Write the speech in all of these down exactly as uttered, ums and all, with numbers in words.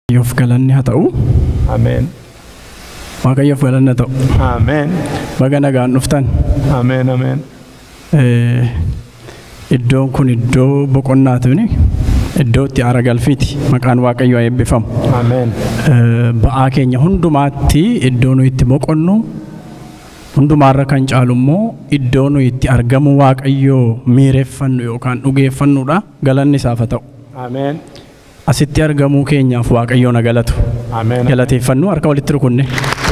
Waaqayyoof galanni haa ta'u. Amen. Waaqayyoof galanni haa ta'u. Amen. Baga nagaan dhuftan. Amen. Amen. Iddoon kun iddoo boqonnaati. Iddoo itti aara galfiiti. Maqaan Waaqayyoo eebbifamu. Amen. Ba'aa keenya hundumaatti iddoo nuyi itti boqonnu hundumaarra kan caalu immoo iddoo nuyi itti argamu Waaqayyoo miireeffannu yookaan dhugeeffannuudha. Galanni isaaf haa ta'u. Amen. Asitti argamuu keenyaaf Waaqayyoo na galatu. Amen. Galateeffannu harka walitti rukunne.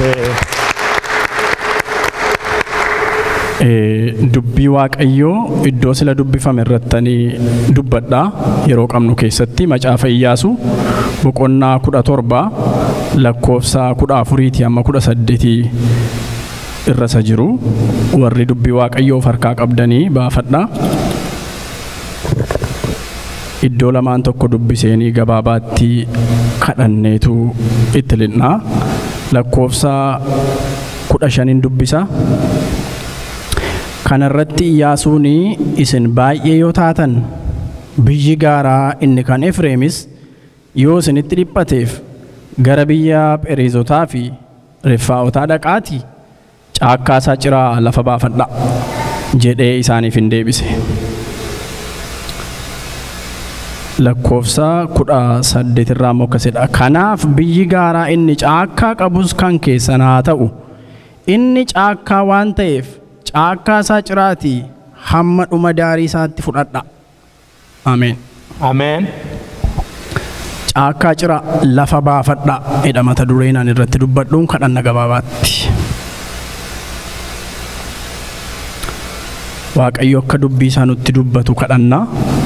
Dubbii Waaqayyoo iddoo sila dubbifame irrattanii dubbadhaa yeroo qabnu keessatti macaafa Iyyaasuu boqonnaa kudha torba lakkoofsa kudha afuriitii amma kudha saddeetii irra isa jiru warri dubbii Waaqayyoo harkaa qabdanii baafadhaa. Iddoo lamaan tokko dubbiseenii gabaabaatti kadhanneetu itti linnaa lakkoofsa kudha shaniin dubbisa. Kanarratti Iyyaasuun isin baay'ee yoo taatan biyyi gaaraa inni kan Efreemis yoo isinitti dhiphateef gara biyya Phereezotaa fi Refaa'otaa dhaqaatii caakkaa isaa ciraa lafa baafadhaa jedhee isaaniif hin deebise. Lakkoofsa kudha saddeet irraa immoo akkasidha. Kanaaf biyyi gaaraa inni caakkaa qabus kan keessan haa ta'u inni caakkaa waan ta'eef caakkaa isaa ciraatii hamma dhuma daarii isaatti fudhadhaa. Ameen. Ameen. Caakkaa ciraa lafa baafadhaa jedha mata dureen ani irratti dubbadhuun kadhanna gabaabaatti. Waaqayyo akka dubbii isaa nutti dubbatu kadhannaa.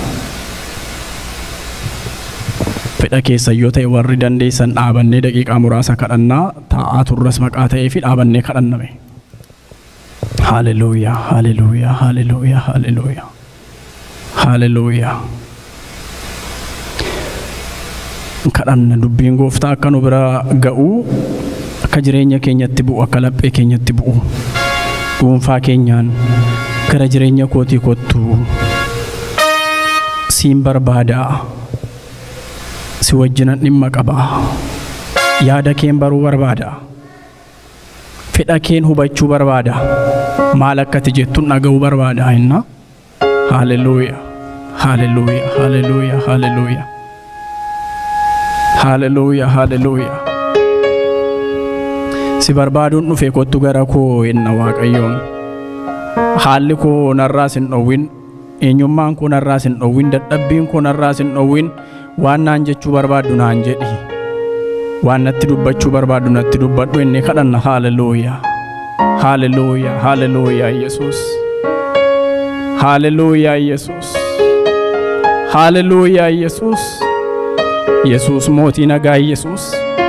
Fedha keessa yoo ta'e warri dandeessan dhaabannee daqiiqaa muraasa kadhannaa taa'aa turras maqaa ta'ee fi dhaabannee kadhanname. Hallelujah, hallelujah, hallelujah, hallelujah. Hallelujah. Kadhanna dubbiin Gooftaa akka nu bira ga'u akka jireenya keenyatti bu'u akka laphee keenyatti bu'u dhuunfaa keenyaan gara jireenya kootii kottu siin barbaadaa. Si wajjinan dhimma qabaa. Yaada keen baruu barbaada. Fedha keen hubachuu barbaada. Maal akkati jettuun dhaga'uu barbaada inna. Hallelujah. Hallelujah. Hallelujah. Hallelujah. Hallelujah. Hallelujah. Si barbaaduun dhufe kottu gara koo inna Waaqayyoon. Haalli koo narraas hin dhowwin. Eenyummaan koo narraas hin dhowwin. Dadhabbiin koo narraas hin dhowwin. Waan naan jechuu barbaadu naan jedhi. Waan natti dubbachuu barbaadu natti dubbadhu inni kadhanna. Hallelujah. Hallelujah. Hallelujah Yesus. Hallelujah Yesus. Hallelujah Yesus. Yesus mootii nagaa Yesus.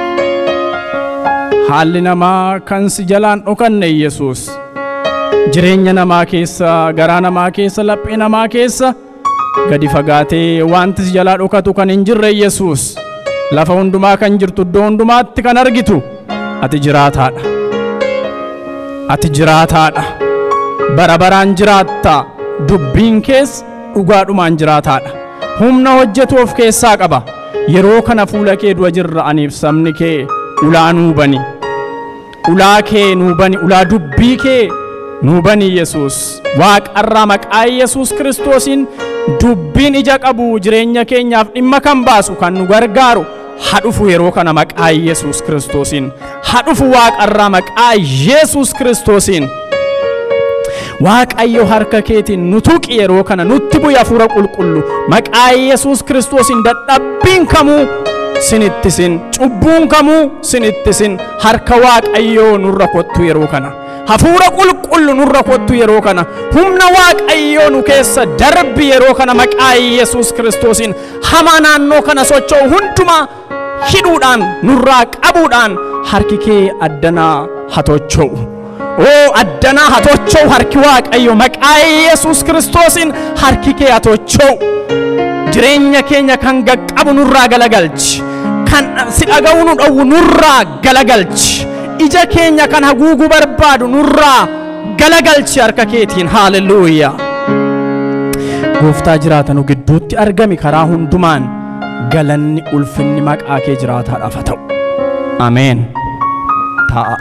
Haalli namaa kan si jalaan dhokanne Yesus. Jireenya namaa keessa, garaa namaa keessa, laphee namaa keessa gadi fagaatee wanti si jalaa dhokatu kan hin jirre Yesus. Lafa hundumaa kan jirtu iddoo hundumaatti kan argitu ati jiraataadha. Ati jiraataadha. Bara baraan jiraatta. Dubbiin kees dhugaadhumaan jiraataadha. Humna hojjetu of keessaa qaba. Yeroo kana fuula kee dura jirra aniif sabni kee ulaa nuu bani. Ulaa kee nuu bani. Ulaa dubbii kee nuu bani Yesus. Waaqarraa maqaa Yesus Kiristoosiin dubbiin ija qabu jireenya keenyaaf dhimma kan baasu kan nu gargaaru hadhufu yeroo kana maqaa Yesus Kiristoosiin. Hadhufu Waaqarraa maqaa Yesus Kiristoosiin. Waaqayyo harka keetiin nu tuqi yeroo kana nutti bu'i hafuura qulqullu maqaa Yesus Kiristoosiin. Dadhabbiin kamuu sinittisin, cubbuun kamuu sinittisin. Harka Waaqayyoo nurra kottu yeroo kana. Hafuura qulqullu nurra kottu yeroo kana. Humna Waaqayyoo nu keessa darbi yeroo kana maqaa Yesus Kiristoosiin. Hamaa naannoo kana socho'u hundumaa hidhuudhaan nurraa qabuudhaan harki kee addanaa hatocho'u. Oo addanaa hatocho'u harki Waaqayyoo maqaa Yesus Kiristoosiin harki kee hatocho'u. Jireenya keenya kan gaqqabu nurraa galagalchi. Kan si dhaga'u nu dhowwu nurraa galagalchi. Ija keenya kan haguuguu barbaadu nurraa galagalchi harka keetiin. Hallelujah. Gooftaa jiraatanu gidduutti argami karaa hundumaan galanni ulfinni maqaa kee jiraataadhaaf haa ta'u. Ameen. Ta'a.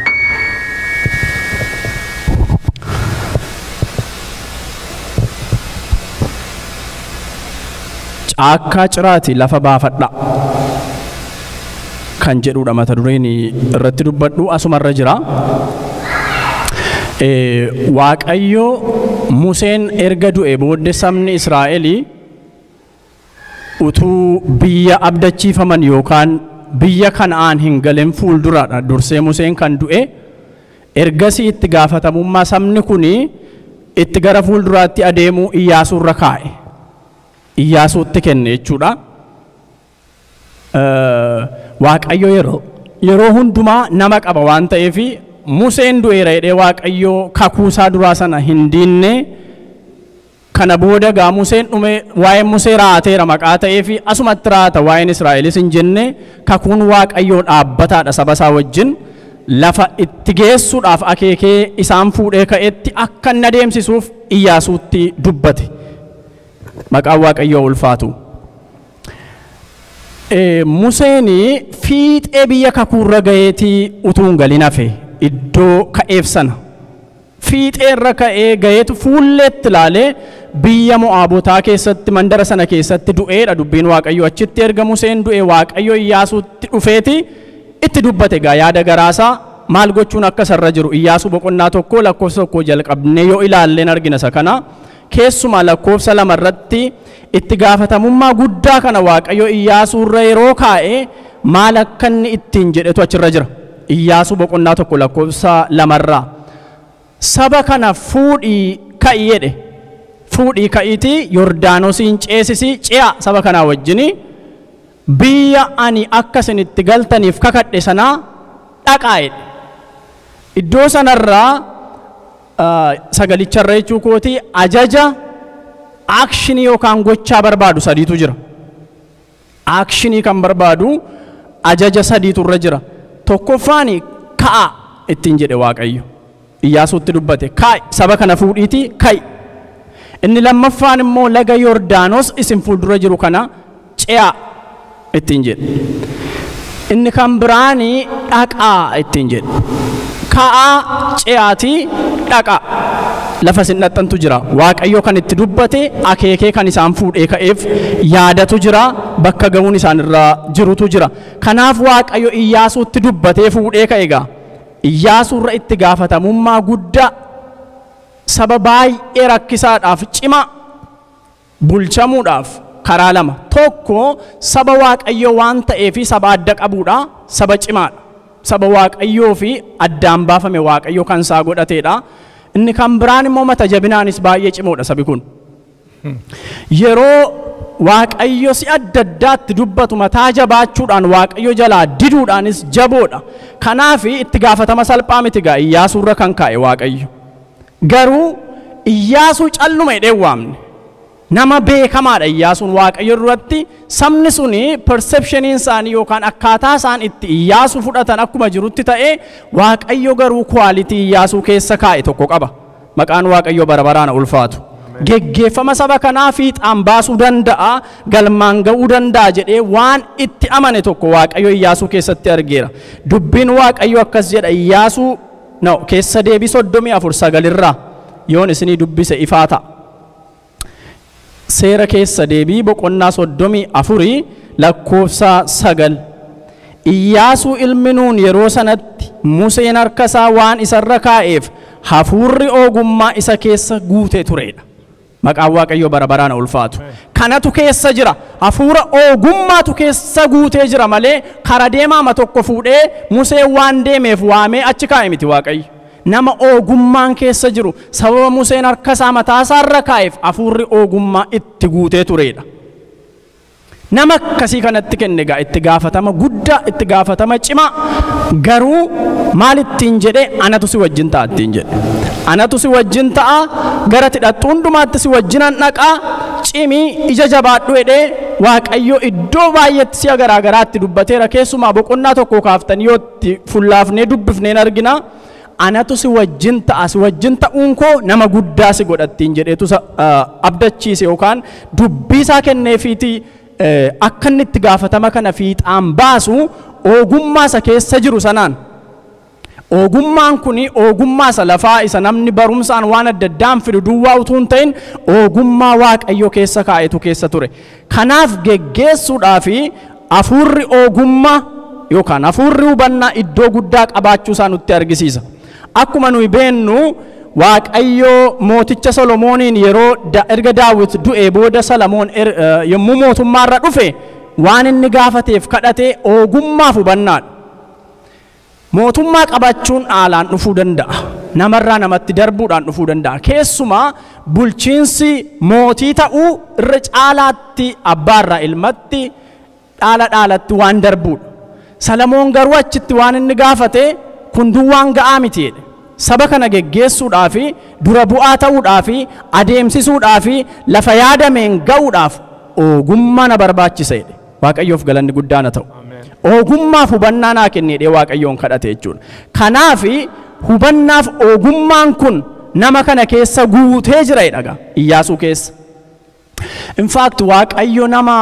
Caakkaa ciraati lafa baafadha kan jedhudha mata dureen irratti dubbadhu asumarra jira. Waaqayyo Museen erga du'e booddee sabni Israa'elii utuu biyya abdachiifaman yookaan biyya Kana'aan hin galin fuulduraadha dursee Museen kan du'e. Ergasii itti gaafatamummaa sabni kuni itti gara fuulduraatti adeemuu Iyyaasuurra kaa'e. Iyyaasuutti kenne jechuudha. Waaqayyo yeroo yeroo hundumaa nama qaba waan ta'eef Museen du'eera jedhee Waaqayyo kakuusaa duraa sana hin diinne. Kana booda gaa Museen dhume waa'een Musee raateera maqaa ta'eef asumatti raata waa'een Israa'elis hin jenne kakuun Waaqayyoo dhaabbataadha saba isaa wajjin. Lafa itti geessuudhaaf akeekee isaan fuudhee ka'etti akka inni adeemsisuuf Iyyaasuutti dubbate. Maqaan Waaqayyoo ulfaatu. Museen fiixee biyya kakuurra gaheetii utuu hin galin hafe iddoo ka'eef sana. Fiixee irra ka'ee gaheetu fuulleetti ilaalee biyya Mo'aabotaa keessatti mandara sana keessatti du'eedha dubbiin Waaqayyoo. Achitti erga Museen du'e Waaqayyo Iyyaasuutti dhufeeti itti dubbate gaa yaada garaasaa maal gochuun akka sarra jiru. Iyyaasuu boqonnaa tokko lakkoofsa tokko jalqabnee yoo ilaalleen argina isa kana. Keessumaa lakkoofsa lama irratti itti gaafatamummaa guddaa kana Waaqayyo Iyyaasuurra yeroo kaa'e maal akka inni ittiin jedhetu achirra jira. Iyyaasuu boqonnaa tokko lakkoofsa lamarraa saba kana fuudhii ka'i jedhe. Fuudhii ka'iitii Yordaanosiin ceesisii ce'a saba kanaa wajjini biyya ani akka isin itti galtaniif kakadhe sanaa dhaqaa jedhe. Iddoo sanarraa sagalicharra jechuu kootii ajaja aakshinii yookaan gochaa barbaadu sadiitu jira. Aakshinii kan barbaadu ajaja sadiitu irra jira. Tokkoffaan ka'a ittiin jedhe Waaqayyo. Iyyaasuutti dubbate ka'i saba kana fuudhiitii ka'i. Inni lammaffaan immoo laga Yordaanos isin fuuldura jiru kana ce'a ittiin jedhe. Inni kan biraanii dhaqaa ittiin jedhe. Ka'a ce'aatii dhaqa lafa isin dhaqxantu jira. Waaqayyo kan itti dubbate akeekee kan isaan fuudhee ka'eef yaadatu jira. Bakka ga'uun isaan irraa jirutu jira. Kanaaf Waaqayyo Iyyaasuutti dubbatee fuudhee ka'e gaa. Iyyaasuurra itti gaafatamummaa guddaa saba baay'ee rakkisaadhaaf cima bulchamuudhaaf karaa lama. Tokko saba Waaqayyo waan ta'eef saba adda qabuudha. Saba cimaadha. Saba Waaqayyoo fi addaan baafame Waaqayyo kan isaa godhateedha. Inni kan biraan immoo mata jabinaanis baay'ee cimoodha sabi kun. Yeroo Waaqayyo si adda addaatti dubbatu mataa jabaachuudhaan Waaqayyo jalaa diduudhaanis jaboodha. Kanaaf itti gaafatama salphaa miti gaa Iyyaasuurra kan kaa'e Waaqayyo. Garuu Iyyaasuu calluma jedhee waamne. Nama beekamaadha Iyyaasuun Waaqayyo duratti. Sabni suni perceptioniin isaanii yookaan akkaataa isaan itti Iyyaasuu fudhatan akkuma jirutti ta'ee Waaqayyo garuu kwaalitii Iyyaasuu keessa kaa'e tokko qaba. Maqaan Waaqayyo bara baraan ulfaatu. Geggeeffama saba kanaa fiixaan baasuu danda'a, galmaan ga'uu danda'a jedhee waan itti amane tokko Waaqayyo Iyyaasuu keessatti argeera. Dubbiin Waaqayyo akkas jedha Iyyaasuu no keessa deebii soddomii afur sagalirraa yoon isinii dubbise ifaa ta'a. Seera keessa deebii boqonnaa soddomii afurii lakkoofsa sagal. Iyyaasuu ilmi Nuun yeroo sanatti Museen harka isaa waan isarra kaa'eef hafuurri ogummaa isa keessa guutee tureedha. Maqaan Waaqayyo bara baraan ulfaatu. Kanatu keessa jira. Hafuura ogummaatu keessa guutee jira malee kara deemaama tokko fuudhee Museen waan deemeef waamee achi kaa'e miti Waaqayyo. Nama ogummaan keessa jiru sababa Museen harka isaa mataa isaarra kaa'eef hafuurri ogummaa itti guutee tureedha. Nama akkasii kanatti kenne gaa itti gaafatama guddaa itti gaafatama cimaa garuu maal ittiin jedhee anatu si wajjin ta'a ittiin jedhe. Anatu si wajjin ta'a gara tidhattu hundumaatti si wajjinan dhaqaa cimii ija jabaadhu jedhee Waaqayyo iddoo baay'eetti si'a garaa garaatti dubbateera. Keessumaa boqonnaa tokko kaaftanii yoo itti fullaafnee dubbifneen argina. Anatu si wajjin ta'a si wajjin ta'uun koo nama guddaa si godhattiin jedheetu abdachiise yookaan dubbii isaa kenneefiitii akka inni itti gaafatama kana fiixaan baasu ogummaa isa keessa jiru sanaan. Ogummaan kuni ogummaa isa lafaa isa namni barumsaan waan adda addaan fidu duwwaa utuu hin ta'in ogummaa Waaqayyo keessa kaa'etu keessa ture. Kanaaf geggeessuudhaaf hafuurri ogummaa yookaan hafuurri hubannaa iddoo guddaa qabaachuu isaa nutti argisiisa. Akkuma nuyi beennu Waaqayyo mooticha Solomooniin yeroo erga Daawit du'ee booda Solomoon yommuu mootummaarra dhufe waan inni gaafateef kadhatee ogummaaf hubannaadha. Mootummaa qabaachuun haalaan dhufuu danda'a. Namarraa namatti darbuudhaan dhufuu danda'a. Keessumaa bulchiinsi mootii ta'uu irra caalaatti abbaarraa ilmatti dhaala dhaalatti waan darbuudha. Solomoon garuu achitti waan inni gaafate kun duwwaan ga'aa miti. Saba kana geggeessuudhaaf dura bu'aa ta'uudhaaf adeemsisuudhaaf lafa yaadameen ga'uudhaaf ogummaa na barbaachisa. Waaqayyoof galanni guddaan ta'u. Ogummaaf hubannaa naa kennee Waaqayyoon kadhate jechuudha. Kanaaf hubannaaf ogummaan kun nama kana keessa guutee jira jedhaga Iyyaasuu keessa. In fact Waaqayyo nama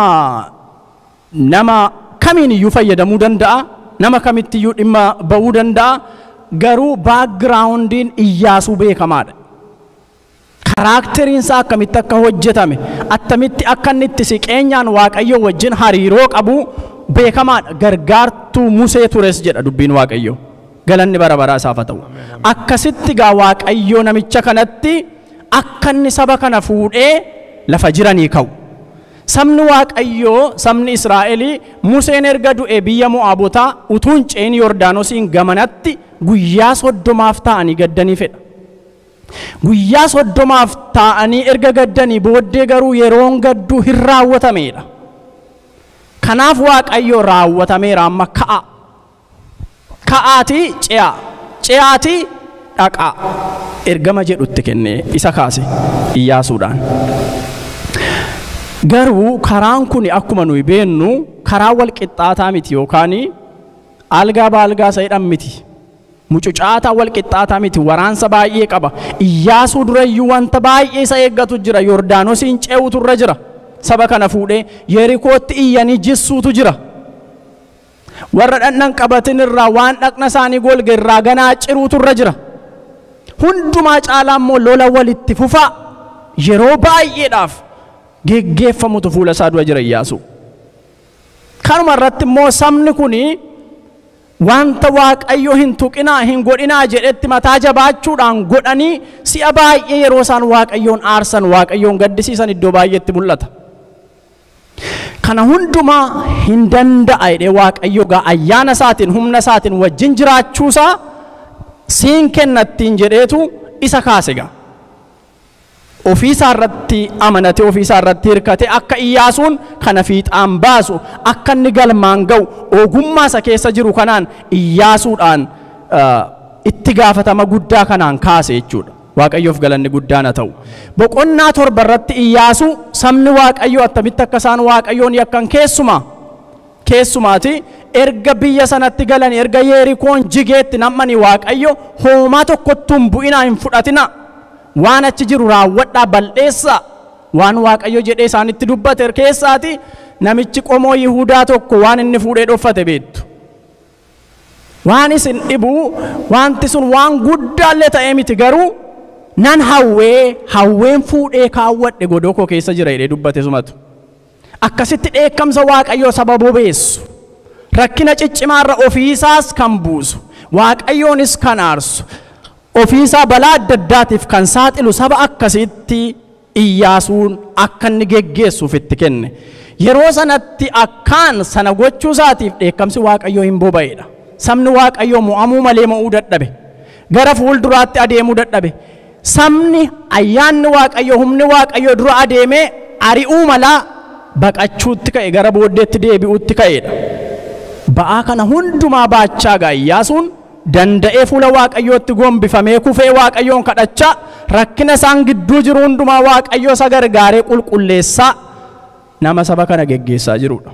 nama kamiin iyyuu fayyadamuu danda'a, nama kamitti iyyuu dhimma ba'uu danda'a. Garuu backgroundiin Iyyaasuu beekamaadha. Karakteriin isaa akkamitti akka hojjetame, attamitti akka inni itti siqeenyaan Waaqayyo wajjin hariiroo qabu beekamaadha. Gargaartuu Musee tures jedha dubbiin Waaqayyo. Galanni bara baraa isaaf haa ta'u. Akkasitti gaa Waaqayyo namicha kanatti akka inni saba kana fuudhee lafa jiranii ka'u. Sabni Waaqayyo, sabni Israa'elii Museen erga du'ee biyya Mo'aabotaa utuu hin ce'in Yordaanosiin gamanatti guyyaa soddomaaf ta'anii gaddanii fedha. Guyyaa soddomaaf ta'anii erga gaddanii booddee garuu yeroon gadduu hin raawwatameedha. Kanaaf Waaqayyo raawwatameera amma ka'a. Ka'aati ce'a. Ce'aati dhaqa. Ergama jedhutti kennee isa kaase Iyyaasuudhaan. Garuu karaan kun akkuma nuyi beennu karaa wal qixxaataa miti yookaan algaa baalgaa sayidhan miti. Mucucaataa wal qixxaataa miti, waraansa baay'ee qaba. Iyyaasuu durayyuu wanta baay'ee isa eeggatu jira. Yordaanosiin ce'uutu irra jira. Saba kana fuudhee Yerikootti iyyanii jissuutu jira. Warra dhandhan qabatin irraa waan dhaqna isaanii golge irraa ganaa ciruutu irra jira. Hundumaa caalaa immoo lola walitti fufaa yeroo baay'eedhaaf geggeeffamutu fuula isaa dura jira Iyyaasuu. Kanuma irratti immoo sabni kuni wanta Waaqayyo hin tuqinaa hin godhinaa jedhetti mataa jabaachuudhaan godhanii si'a baay'ee yeroo isaan Waaqayyoon aarsan Waaqayyoon gaddisiisan iddoo baay'eetti mul'ata. Kana hundumaa hin danda'a jedhee Waaqayyo gaa ayyaana isaatiin humna isaatiin wajjin jiraachuusaa siin kennattiin jedheetu isa kaase gaa. Ofiisaa irratti amanatee ofiisaa irratti hirkate akka Iyyaasuun kana fiixaan baasu akka inni galmaan ga'u ogummaa isa keessa jiru kanaan Iyyaasuudhaan itti gaafatama guddaa kanaan kaase jechuudha. Waaqayyoof galanni guddaan haa ta'u. Boqonnaa torba irratti Iyyaasuu sabni Waaqayyo attamitti akka isaan Waaqayyoon yakkan keessumaa keessumaati erga biyya sanatti galan erga Yerikoon jigeetti namni Waaqayyo hoomaa tokkottuu hin bu'inaa hin fudhatina. Waan achi jiru raawwadhaa bal'eessaa waan Waaqayyo jedhee isaanitti dubbate keessaati namichi qomoo Yihuudaa tokko waan inni fuudhee dhoffate beektu. Waan isin dhibu wanti sun waan guddaallee ta'ee miti garuu nan hawwee hawween fuudhee kaawwadhe godoo koo keessa jira jedhee dubbate sumatu. Akkasitti dheekkamsa Waaqayyoo saba bobeessu rakkina ciccimaarra ofiisaas kan buusu Waaqayyoonis kan aarsu. Ofiisaa balaa adda addaatiif kan saaxilu saba akkasitti Iyyaasuun akka inni geggeessuuf itti kenne. Yeroo sanatti akkaan sana gochuu isaatiif dheekkamsi Waaqayyoo hin boba'edha. Sabni Waaqayyoo mo'amuu malee mo'uu dadhabe. Gara fuulduraatti adeemuu dadhabe. Sabni ayyaanni Waaqayyoo humni Waaqayyoo dura adeemee ari'uu malaa baqachuutti ka'e gara booddeetti deebi'uutti ka'edha. Ba'aa kana hundumaa baachaa gaa Iyyaasuun danda'ee fuula Waaqayyootti gombifamee kufee Waaqayyoon kadhachaa rakkina isaan gidduu jiru hundumaa Waaqayyoo isa gargaaree qulqulleessaa nama saba kana geggeessaa jirudha.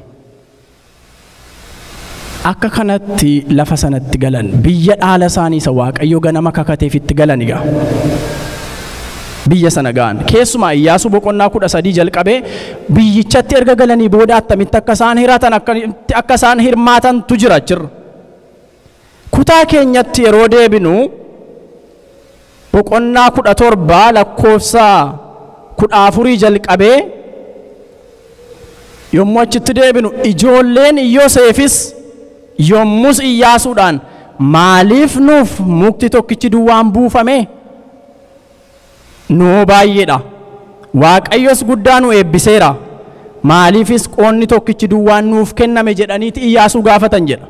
Akka kanatti lafa sanatti galan biyya dhaala isaanii isa Waaqayyo ganama kakateef itti galan egaa. biyya sana ga'an. Keessumaa Iyyaasuu boqonnaa kudha sadii jalqabee biyyichatti erga galanii booda attamitti akka isaan hiratan akka isaan hirmaatantu jira jirra. Kutaa keenyatti yeroo deebinu boqonnaa kudha torba lakkoofsa kudha afurii jalqabee yommuu achitti deebinu ijoolleen Yoosefis yommus Iyyaasuudhaan maaliif nuuf mukti tokkichi duwwaan buufame? Nuu baay'eedha. Waaqayyos guddaa nu eebbiseera. Maaliifis qoonni tokkichi duwwaan nuuf kenname jedhaniiti Iyyaasuu gaafatan jedha.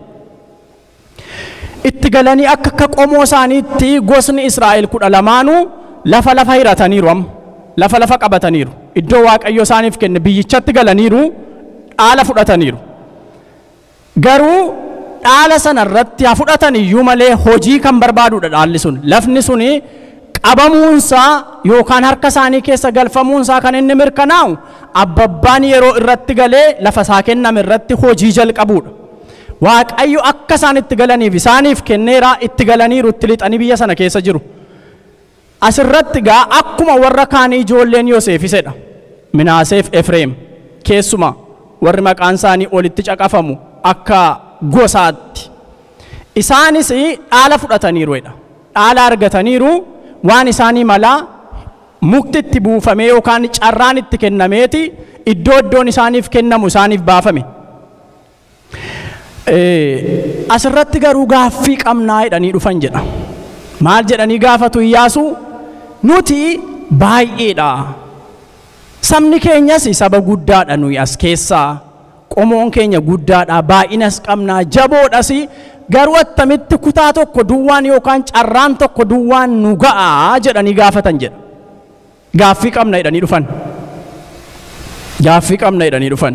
Itti galanii akka akka qomoo isaaniitti gosni Israa'el kudha lamaanuu lafa lafa hirataniiru amma. Lafa lafa qabataniiru. Iddoo Waaqayyo isaaniif kenne biyyichatti galaniiru dhaala fudhataniiru. Garuu dhaala sana irratti haa fudhatan iyyuu malee hojii kan barbaadudha dhaalli sun. Lafni suni qabamuunsaa yookaan harka isaanii keessa galfamuunsaa kan inni mirkanaa'u abbabbaan yeroo irratti galee lafa isaa kenname irratti hojii jalqabuudha. Waaqayyo akka isaan itti galaniif isaaniif kenneera itti galaniiru itti lixanii biyya sana keessa jiru. Asirratti gaa akkuma warra kaanii ijoolleen Yoosefisedha. Minaaseef Efreem keessuma warri maqaan isaanii olitti caqafamu akka gosaatti. Isaanis dhaala fudhataniiruudha. Dhaala argataniiru waan isaanii malaa mukti itti buufamee yookaan carraan itti kennameeti iddoo iddoon isaaniif kennamu isaaniif baafame. Asirratti garuu gaaffii qabnaa jedhanii dhufan jedha. Maal jedhanii gaafatu Iyyaasuu? Nuti baay'eedha. Sabni keenyas saba guddaadha nuyi as keessaa. Qomoon keenya guddaadha, baay'inas qabnaa, jaboodhas. Garuu attamitti kutaa tokko duwwaan yookaan carraan tokko duwwaan nu ga'a jedhanii gaafatan jedha. Gaaffii qabna jedhanii dhufan. Gaaffii qabna jedhanii dhufan.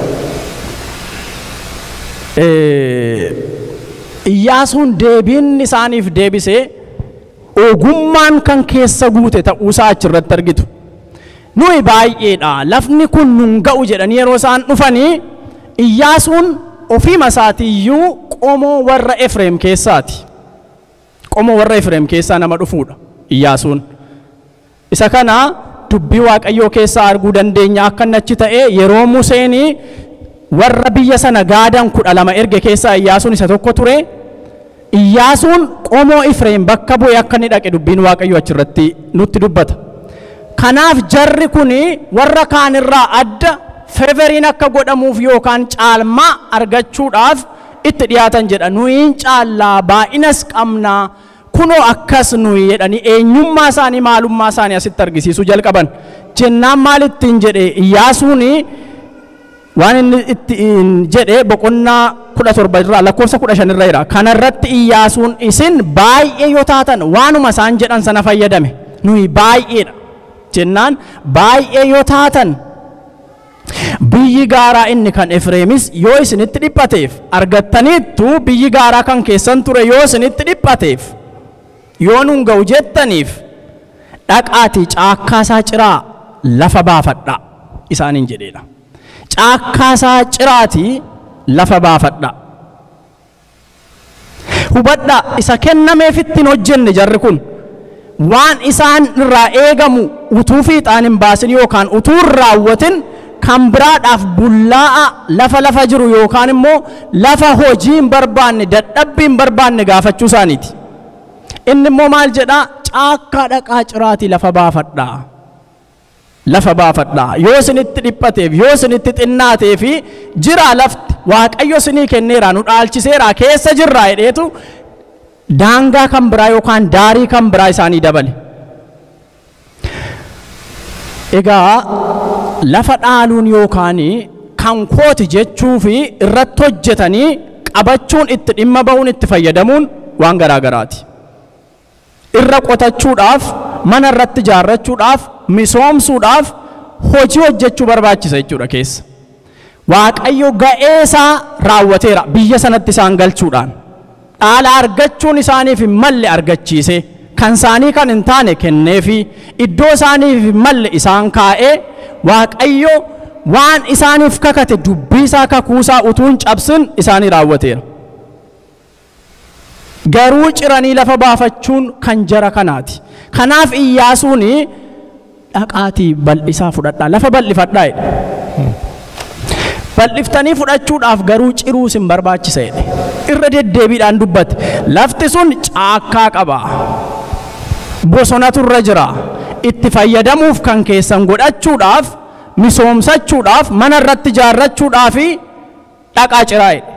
Iyyaasuun deebiin isaaniif deebisee ogummaan kan keessa guute ta'uusaa achirratti argitu. Nuyi baay'eedha, lafni kun nun ga'u jedhanii yeroo isaan dhufanii Iyyaasuun ofii masaatiiyyuu qomoo warra Efreem keessaati. Qomoo warra Efreem keessaa nama dhufuudha Iyyaasuun. Isa kana dubbii Waaqayyoo keessaa arguu dandeenya akka nachi ta'e yeroo Museen warra biyya sana gaadan kudha lama erge keessaa Iyyaasuun isa tokko ture. Iyyaasuun qomoo Efreem bakka bu'ee akka inni dhaqe dubbiin Waaqayyoo achirratti nutti dubbata. Kanaaf jarri kun warra kaanirraa adda feeveriin akka godhamuuf yookaan caalmaa argachuudhaaf itti dhiyaatan jedha. Nuyi caallaa baay'inas qabnaa kunoo akkas nuyi jedhanii eenyummaa isaanii maalummaa isaanii asitti argisiisuu jalqaban. Jennaan maal ittiin jedhe Iyyaasuun waan inni ittiin jedhe boqonnaa kudha torba irraa lakkoofsa kudha shan irra jira. Kanarratti Iyyaasuun isin baay'ee yoo taatan waanuma isaan jedhan sana fayyadame. Nuyi baay'eedha jennaan baay'ee yoo taatan biyyi gaaraa inni kan Efreemis yoo isinitti dhiphateef argattaniittu biyyi gaaraa kan keessan ture yoo isinitti dhiphateef yoo nun ga'u jettaniif dhaqaatii caakkaasaa ciraa lafa baafadha isaaniin jedheedha. Caakkaasaa ciraatii lafa baafadha. Hubadha isa kennameefitti hin hojjenne jarri kun. Waan isaan irraa eegamu utuu fiixaan hin baasin yookaan utuu hin raawwatin kan biraadhaaf bullaa'a lafa lafa jiru yookaan immoo lafa hojii hin barbaanne dadhabbii hin barbaanne gaafachuu isaaniiti. Inni immoo maal jedhaa? Caakkaa dhaqaa ciraatii lafa baafadhaa. Lafa baafadhaa. Yoo isinitti dhiphateef yoo isinitti xinnaateef jira lafti Waaqayyo isinii kenneera nu dhaalchiseera keessa jirraa jedheetu daangaa kan biraa yookaan daarii kan biraa isaanii dabale. Egaa lafa dhaaluun yookaan kan kooti jechuu fi irratti hojjetanii qabachuun itti dhimma ba'uun itti fayyadamuun waan garaa garaati. Irra qotachuudhaaf, mana irratti ijaarrachuudhaaf, misoomsuudhaaf hojii hojjechuu barbaachisa jechuudha keessa. Waaqayyo ga'ee isaa raawwateera biyya sanatti isaan galchuudhaan. Dhaala argachuun isaaniif hin malle argachiise. Kan isaanii kan hin taane kenneefi iddoo isaaniif hin malle isaan kaa'ee Waaqayyo waan isaaniif kakate dubbii isaa kakuusaa utuu hin cabsin isaanii raawwateera. Garuu ciranii lafa baafachuun kan jara kanaati. Kanaaf Iyyaasuun dhaqaatii bal'isaa fudhadhaa lafa bal'ifadhaa jedhe. Bal'iftanii fudhachuudhaaf garuu ciruu isin barbaachisa jedhe. Irra deddeebiidhaan dubbate lafti sun caakkaa qaba. Bosonatu irra jira. Itti fayyadamuuf kan keessan godhachuudhaaf misoomsachuudhaaf mana irratti ijaarrachuudhaaf dhaqaa ciraa jedhe.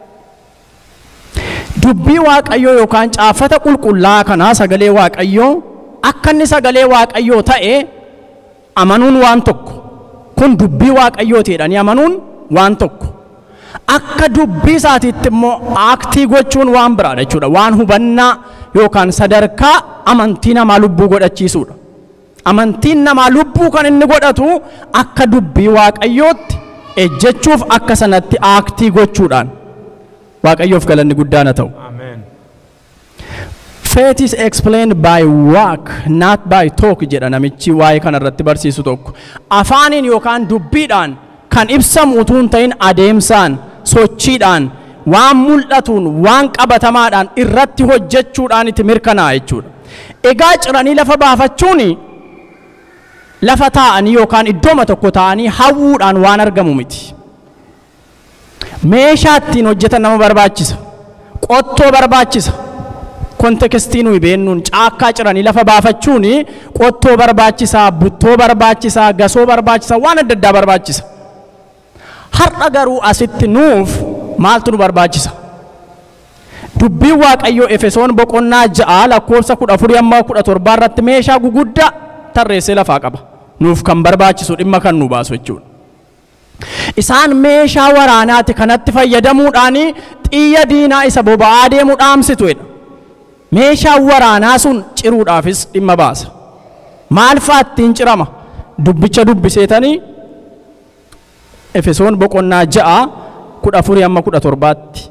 Dubbii Waaqayyoo yookaan caafata qulqullaa'aa kanaa sagalee Waaqayyoo akka inni sagalee Waaqayyoo ta'e amanuun waan tokko. Kun dubbii Waaqayyooti jedhanii amanuun waan tokko. Akka dubbii isaatiitti immoo aaktii gochuun waan biraadha jechuudha. Waan hubannaa yookaan sadarkaa amantii namaa lubbuu godhachiisuudha. Amantiin namaa lubbuu kan inni godhatu akka dubbii Waaqayyootti ejjechuuf akka sanatti aaktii gochuudhaan. Waaqayyoof galanni guddaan haa ta'u. Amen. Faith is explained by work, not by talk jedha namichi waa'ee kana irratti barsiisu tokko. Afaaniin yookaan dubbiidhaan kan ibsamu utuu hin ta'in adeemsaan, sochiidhaan, waan mul'atuun, waan qabatamaadhaan irratti hojjechuudhaan itti mirkanaa'a jechuudha. Egaa ciranii lafa baafachuun lafa taa'anii yookaan iddooma tokko taa'anii hawwuudhaan waan argamu miti. Meeshaa ittiin hojjetan nama barbaachisa. Qottoo barbaachisa. Kontekestii nuyi beennuun caakkaa ciranii lafa baafachuun qottoo barbaachisaa, buttoo barbaachisaa, gasoo barbaachisaa, waan adda addaa barbaachisa. Har'a garuu asitti nuuf maaltu nu barbaachisa? Dubbiin Waaqayyoo Efesoon boqonnaa ja'a lakkoofsa kudha afurii amma kudha torbaa irratti meeshaa guguddaa tarreessee lafaa qaba. Nuuf kan barbaachisu dhimma kan nu baasu jechuudha. Isaan meeshaa waraanaati kanatti fayyadamuudhaan xiyya diinaa isa boba'aa deemu dhaamsitu jedha. Meeshaan waraanaa sun ciruudhaafis dhimma baasa. Maal fa'aa ittiin cirama? Dubbicha dubbiseetanii Efesoon boqonnaa ja'a kudha afurii amma kudha torbaatti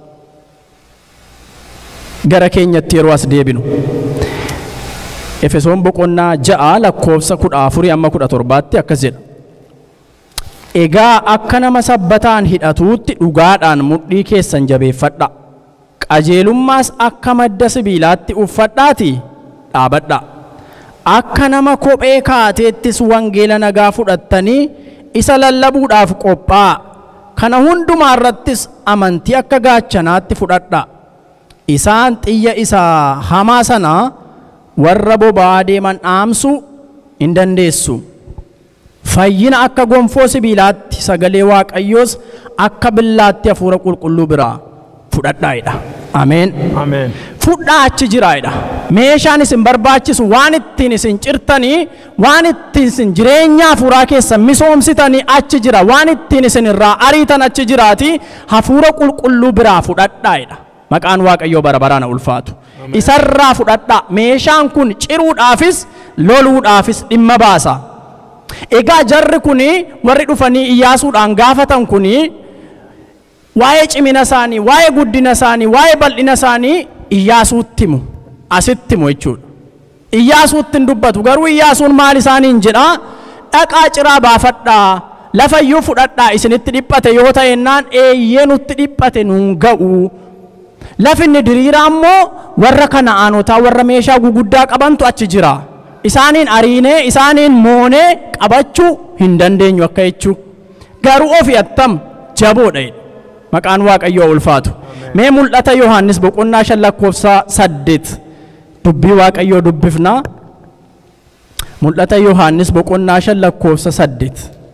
gara keenyatti yeroo as deebinu. Efesoon boqonnaa ja'a lakkoofsa kudha afurii amma kudha torbaatti akkas jedha. Egaa akka nama sabbataan hidhatuutti dhugaadhaan mudhii keessan jabeeffadha. Qajeelummaas akka madda sibiilaatti uffadhaatii dhaabadha. Akka nama kophee kaateettis wangeela nagaa fudhattanii isa lallabuudhaaf qophaa'a. Kana hundumaa irrattis amantii akka gaachanaatti fudhadha. Isaan xiyya isaa hamaa sana warra boba'aa deeman dhaamsuu hin dandeessu. Fayyina akka gonfoo sibiilaatti sagalee Waaqayyoos akka billaatti hafuura qulqulluu biraa fudhadhaa'edha. Ameen. Amen. Fudhaa achi jiraa'edha. Meeshaan isin barbaachisu waan ittiin isin cirtanii, waan ittiin isin jireenya hafuuraa keessan misoomsitanii achi jira. Waan ittiin isin irraa ariitan achi jiraati. Hafuura qulqulluu biraa fudhadhaa'edha. Maqaan Waaqayyoo bara baraan ulfaatu. Isarraa fudhadhaa. Meeshaan kun ciruudhaafis loluudhaafis dhimma baasa. Egaa jarri kuni warri dhufanii Iyyaasuudhaan gaafatan kuni waa'ee cimina isaanii, waa'ee guddina isaanii, waa'ee bal'ina isaanii Iyyaasuutti himu. Asitti himu jechuudha. Iyyaasuutti hin dubbatu. Garuu Iyyaasuun maal isaaniin jedha? Dhaqaa ciraa baafadhaa. Lafayyuu fudhadhaa isinitti dhiphate yoo ta'ennaan eeyyee nutti dhiphate nuun ga'u. Lafinni diriiraa immoo warra Kana'aanotaa warra meeshaa guguddaa qabantu achi jira. Isaaniin ariinee isaaniin moonee qabachuu hin dandeenyu akka jechuu. Garuu ofii attam jaboodha. Maqaan Waaqayyoo ulfaatu. Mee mul'ata Yohaannis boqonnaa shan lakkoofsa saddeet dubbii Waaqayyoo dubbifnaa. Mul'ata Yohaannis boqonnaa shan lakkoofsa saddeet.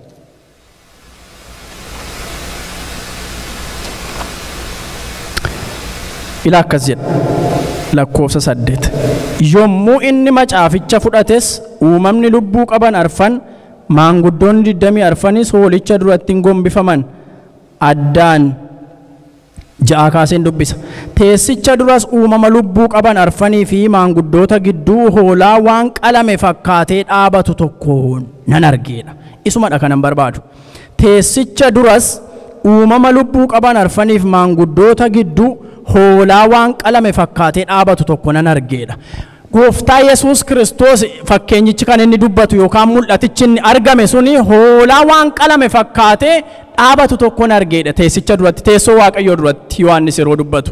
Ila akkas jedha lakkoofsa saddeet. Yommuu inni macaaficha fudhates uumamni lubbuu qaban arfan maanguddoonni digdamii arfanis hoolicha duratti hin gombifaman. Addaan ja'a kaaseen dubbisa. Teessicha duras uumama lubbuu qaban arfanii fi maanguddoota gidduu hoolaa waan qalame fakkaatee dhaabatu tokkoon nan argeedha. Isumadha kanan barbaadu. Teessicha duras uumama lubbuu qaban arfaniif maanguddoota gidduu hoolaa waan qalame fakkaatee dhaabatu tokko nan argeedha. Gooftaa Yesuus Kiristoos fakkeenyichi kan inni dubbatu yookaan mul'atichi inni argame suni hoolaa waan qalame fakkaatee dhaabatu tokko nan argeedha. Teessicha duratti, teessoo Waaqayyoo duratti Yohaannis yeroo dubbatu.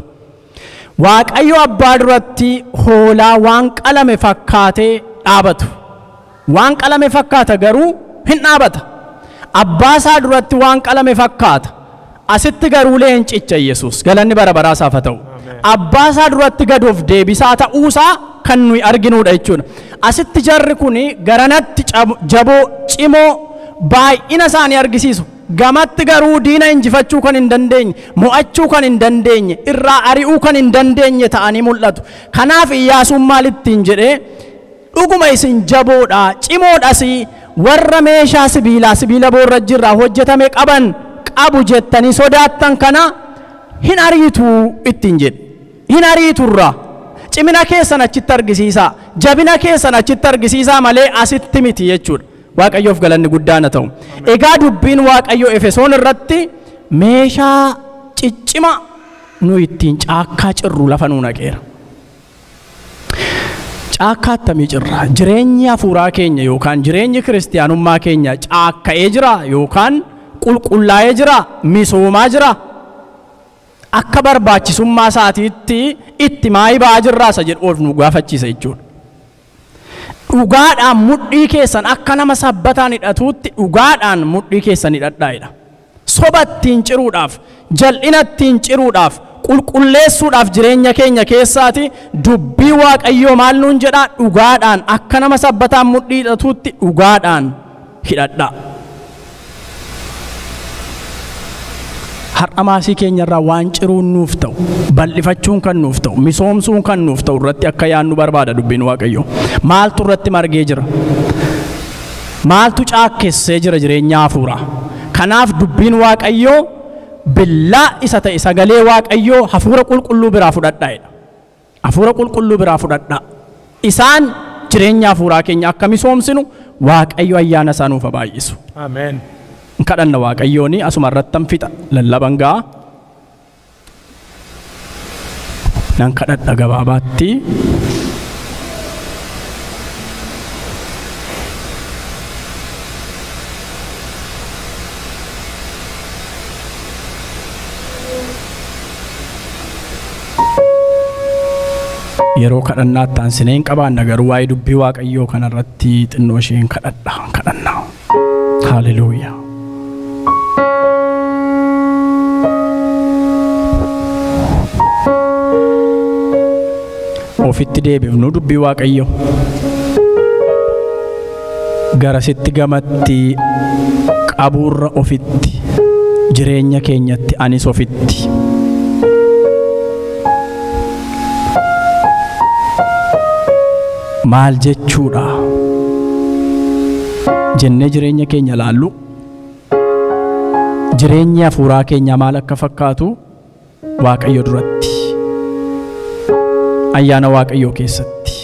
Waaqayyo Abbaa duratti hoolaa waan qalame fakkaatee dhaabatu. waan qalame fakkaata garuu hin dhaabata. Abbaa isaa duratti waan qalame fakkaata. Asitti garuu leencicha Yesuus galanni bara baraa isaaf haa ta'u. Abbaa isaa duratti gad of deebisaa ta'uusaa kan nuyi arginuudha jechuudha. Asitti jarri kun garanatti jaboo cimoo baay'ina isaanii argisiisu. Gamatti garuu diina injifachuu kan hin dandeenye, mo'achuu kan hin dandeenye, irraa ari'uu kan hin dandeenye ta'anii mul'atu. Kanaaf Iyyaasuun maalittiin jedhee dhuguma isin jaboodha, cimoodhas warra meeshaa sibiilaa sibiila boorra jirraa hojjetame qaban qabu jettanii sodaattan kana hin ariitu ittiin jedhe. Hin ariiturra cimina keessan achitti argisiisaa, jabina keessan achitti argisiisaa malee asitti miti jechuudha. Waaqayyoof galanni guddaan haa ta'u. Egaa dubbiin Waaqayyoo Efesoon irratti meeshaa ciccima nu ittiin caakkaa cirru lafa nu naqeera. Caakkaa attamii cirra? Jireenyi hafuuraa keenya yookaan jireenyi kiristiyaanummaa keenya caakka'ee jira yookaan qulqullaa'ee jira, misoomaa jira. Akka barbaachisummaa isaatiitti itti maayii ba'aa jirraa isa jedhu of nu gaafachiisa jechuudha. Dhugaadhaan mudhii keessan akka nama sabbataan hidhatuutti dhugaadhaan mudhii keessan hidhadhaa'edha. Soba ittiin ciruudhaaf, jal'ina ittiin ciruudhaaf, qulqulleessuudhaaf jireenya keenya keessaati dubbii Waaqayyoo maal nuun jedhaa dhugaadhaan akka nama sabbataan mudhii hidhatuutti dhugaadhaan hidhadhaa. Har'a maasii keenyarraa waan ciruun nuuf ta'u, bal'ifachuun kan nuuf ta'u, misoomsuun kan nuuf ta'u irratti akka yaannu barbaada dubbiin Waaqayyoo. Maaltu irratti margee jira? Maaltu caakkessee jira jireenya hafuuraa? Kanaaf dubbiin Waaqayyoo billaa isa ta'e sagalee Waaqayyoo hafuura qulqulluu biraa fudhadhaa'edha. Hafuura qulqulluu biraa fudhadhaa. Isaan jireenya hafuuraa keenya akka misoomsinu Waaqayyo ayyaana isaa nuuf haa baay'isu. Ameen. Kadhanna Waaqayyooni asuma irrattan fixa lallaban ga'a. Nan kadhadha gabaabaatti. Yeroo kadhannaatti aansinee hin qabaanna garuu waa'ee dubbii Waaqayyoo kanarratti xinnoo isheen kadhadha kadhanna. Hallelujah. Ofitti deebifnu dubbii Waaqayyoo. Garasitti gamatti qabuurra ofitti jireenya keenyatti anis ofitti. Maal jechuudha? Jennee jireenya keenya laallu. Jireenyi hafuuraa keenya maal akka fakkaatu Waaqayyo duratti. Ayyaana Waaqayyoo keessatti.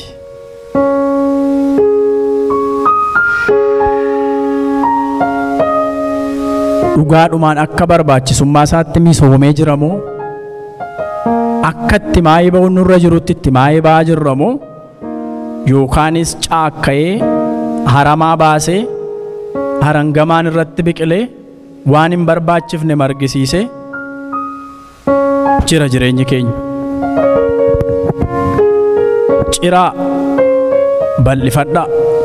Dhugaadhumaan akka barbaachisummaa isaatti misoomee jiramoo? Akka itti maayii ba'uun nurra jirutti itti maayii ba'aa jirramoo? Yookaanis caakka'ee haramaa baasee harangamaan irratti biqilee waan hin barbaachifne margisiisee jira jireenyi keenya. Ciraa bal'ifadhaa.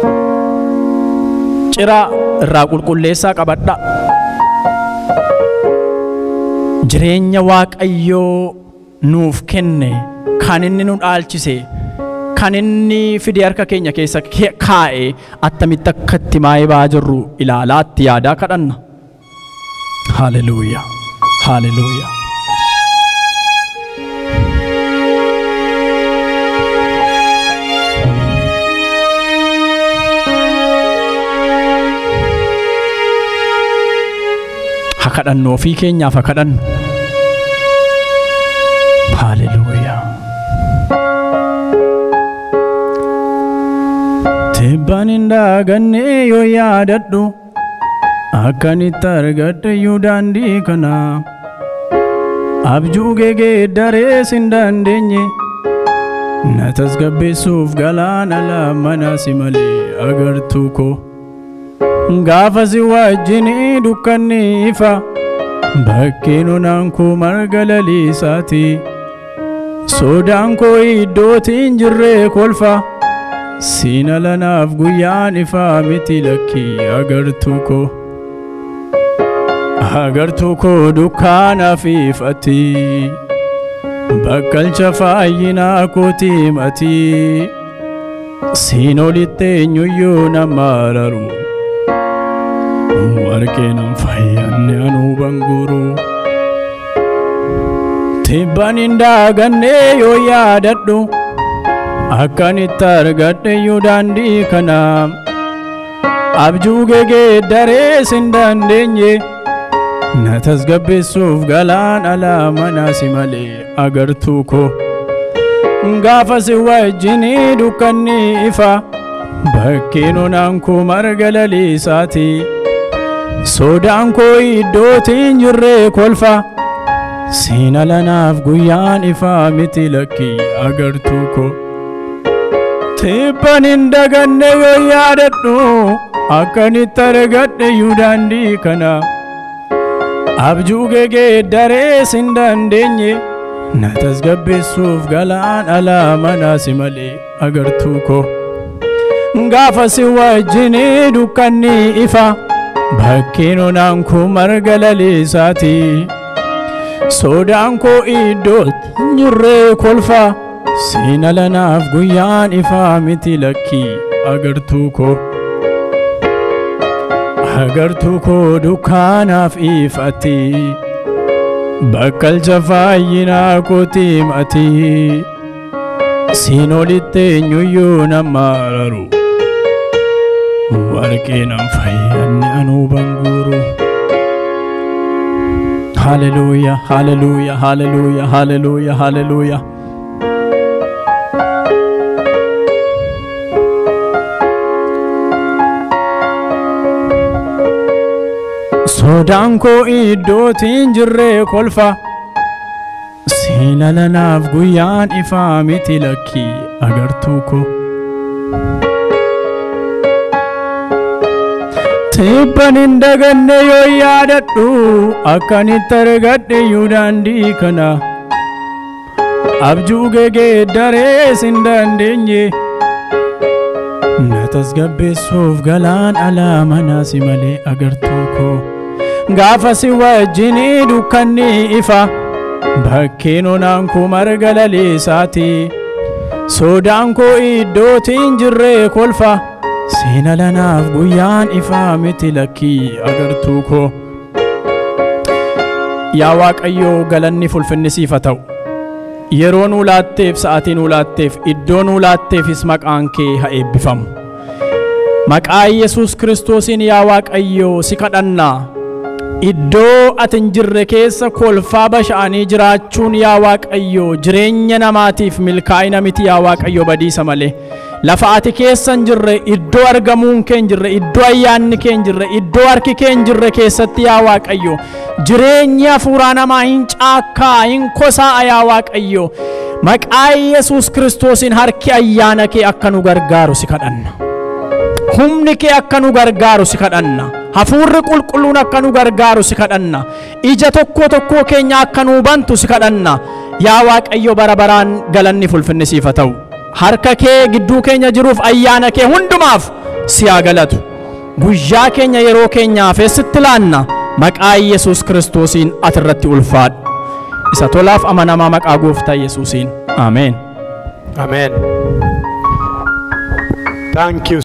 Ciraa irraa qulqulleessaa qabadhaa. Jireenya Waaqayyoo nuuf kenne kan inni nu dhaalchise kan inni fide harka keenya keessa kaa'e attamitti akka itti maayii ba'aa jirru ilaalaa itti yaadaa kadhanna. Hallelujah. Hallelujah. Ha kadhannu ofii keenyaaf ha kadhannu. Hallelujah. Tibbaan hin daaganne yoo yaadadhu akkanitti argadhe iyyuu daandii kana abjuu geeddarees hin dandeenye na tasgabbeessuuf galaana lamana si malee agartuu koo gaafa si wajjin dukkanni ifa bakkeen onaan koo marga lalisaati sodaan koo iddootiin jirree kolfa Siina lanaaf guyyaan ifaa miti lakkii agartuu koo. Agartuu koo dukkaanaaf ifatti. Bakkalcha fayyinaa kootii matii. Siin olitti eenyuyyuu nama araru. Warqee nan fayyanne anuu banguru. Tibban hin daagannee yoo yaadadhu. Akkanitti argadheyyuu daandii kana. Abjuu geeddaree sin dandeenye. Na tasgabbeessuuf galaan alaa manaasi malee agartuu koo. Gaafa si wajjinii dukkanni ifa. Bakkeen onaan koo marga lalisaati. Sodaan koo iddootiin jirree kolfa. Siina lanaaf guyyaan ifaa miti lakkii agartuu koo. Tibban hin daganne yoo yaadadhu. Akkanitti argadheyyuu daandii kana. Abjuu geeddaree sin dandeenye. Na tasgabbeessuuf galaan alaa manaasi malee agartuu koo. Gaafa si wajjinii dukkanni ifa. Bakkeen onaan koo marga lalisaati. Sodaan koo iddootti jirree kolfa. Siina lanaaf guyyaan ifaa miti lakkii agartuu koo. Agartuu koo dukkaanaaf ifatti. Bakkalcha fayyinaa kootii matii. Siin olitti eenyuyyuu nama araru. Warqee nan fayyanne anuu banguru. Hallelujah, hallelujah, hallelujah, hallelujah, hallelujah. Sodaan koo iddootiin jirree kolfa. Siina lanaaf guyyaan ifaa miti lakkii agartuu koo. Tibban hin daganne yoo yaadadhu. Akkanitti argadheyyuu daandii kana. Abjuu geeddaree sin dandeenye. Na tasgabbeessuuf galaan alaa manaasi malee agartuu koo. Gaafa si wajjinii dukkanni ifa. Bakkeen onaan koo marga lalisaati. Sodaan koo iddootiin jirree kolfa. Siina lanaaf guyyaan ifaa miti lakkii agartuu koo. Yaa Waaqayyoo galanni fulfinni siif haa ta'u. Yeroo nuu laatteef sa'aatii nuu laatteef iddoo nuu laatteefis maqaan kee haa eebbifamu. Maqaa Yesuus Kiristoosiin yaa Waaqayyoo si kadhannaa. Iddoo ati hin jirre keessa kolfaa basha'anii jiraachuun yaa Waaqayyoo jireenya namaatiif milkaa'ina miti yaa Waaqayyoo badiisa malee. Lafa ati keessa hin jirre iddoo argamuun kee hin jirre iddoo ayyaanni kee hin jirre iddoo harki kee hin jirre keessatti yaa Waaqayyoo jireenya hafuuraa namaa hin caakkaa hin kosaa'a yaa Waaqayyoo. Maqaa Yesuus Kiristoosiin harki ayyaana kee akka nu gargaaru si kadhanna. Humni kee akka nu gargaaru si kadhanna. Hafuurri qulqulluun akka nu gargaaru si kadhanna. Ija tokko tokkoo keenya akka nu bantu si kadhanna. Yaa Waaqayyo bara baraan galanni fulfinni siif haa ta'u. Harka kee gidduu keenya jiruuf ayyaana kee hundumaaf si haa galatu. Guyyaa keenya yeroo keenyaaf sitti laanna. Maqaa Yesuus Kiristoosiin ati irratti ulfaadhu. Isa tolaaf amanamaa maqaa Gooftaa Yesuusiin. Ameen. Amen. Thank you.